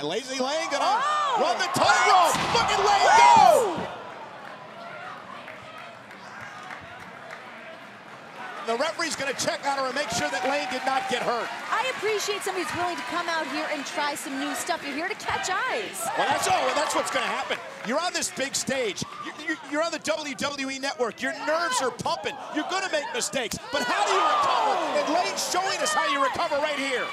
And Lazy Lane gonna run the tightrope. Look at Lane go! The referee's going to check on her and make sure that Lane did not get hurt. I appreciate somebody who's willing to come out here and try some new stuff. You're here to catch eyes. Well, that's what's going to happen. You're on this big stage. You're on the WWE Network. Your nerves are pumping. You're going to make mistakes. But how do you recover? And Lane's showing us how you recover right here.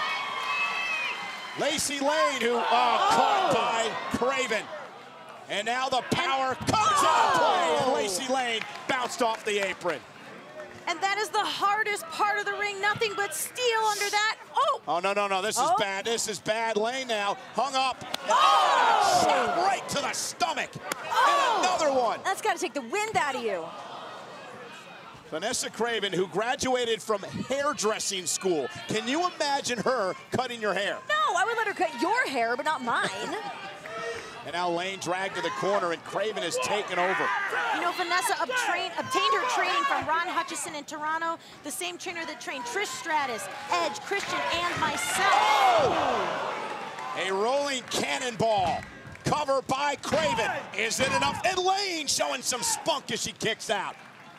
Lacy Lane, who caught by Craven. And now the power comes out of play, and Lacy Lane bounced off the apron. And that is the hardest part of the ring. Nothing but steel under that. Oh, no. This is bad. This is bad. Lane now hung up. Shot right to the stomach. And another one. That's got to take the wind out of you. Vanessa Craven, who graduated from hairdressing school. Can you imagine her cutting your hair? No, I would let her cut your hair, but not mine. And now Lane dragged to the corner, and Craven has taken over. You know, Vanessa obtained her training from Ron Hutchison in Toronto, the same trainer that trained Trish Stratus, Edge, Christian, and myself. A rolling cannonball. Cover by Craven. Is it enough? And Lane showing some spunk as she kicks out.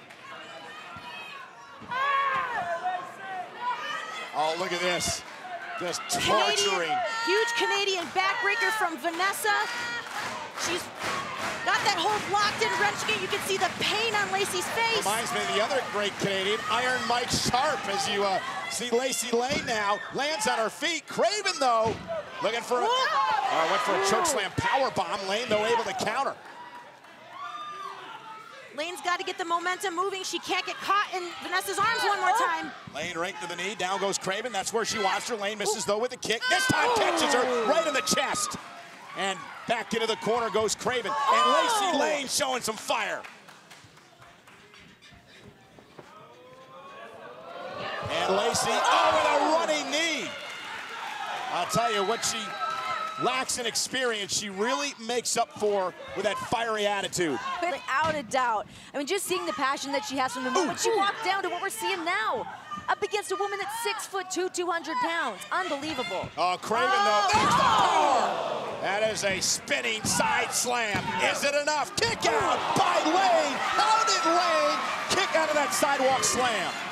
Oh, look at this. Just torturing. Huge Canadian backbreaker from Vanessa. She's got that hold locked in, wrenching it. You can see the pain on Lacy's face. Reminds me of the other great Canadian, Iron Mike Sharp, as you see Lacy Lane now. Lands on her feet. Craven, though, looking for went for a chokeslam powerbomb. Lane, though, able to counter. Lane's got to get the momentum moving. She can't get caught in Vanessa's arms one more time. Lane right to the knee. Down goes Craven. That's where she wants her. Lane misses, though, with a kick. This time catches her right in the chest. And back into the corner goes Craven. And Lacy Lane showing some fire. And Lacy, with a running knee. I'll tell you what she lacks in experience, she really makes up for with that fiery attitude. Without a doubt. I mean, just seeing the passion that she has from the moment she walked down to what we're seeing now. Up against a woman that's 6'2", 200 pounds. Unbelievable. Oh, Craven, though. There's the power. That is a spinning side slam. Is it enough? Kick out by Lane. How did Lane kick out of that sidewalk slam?